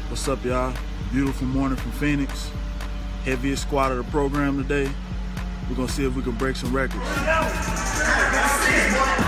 What's up, y'all? Beautiful morning from Phoenix. Heaviest squad of the program today. We're gonna see if we can break some records.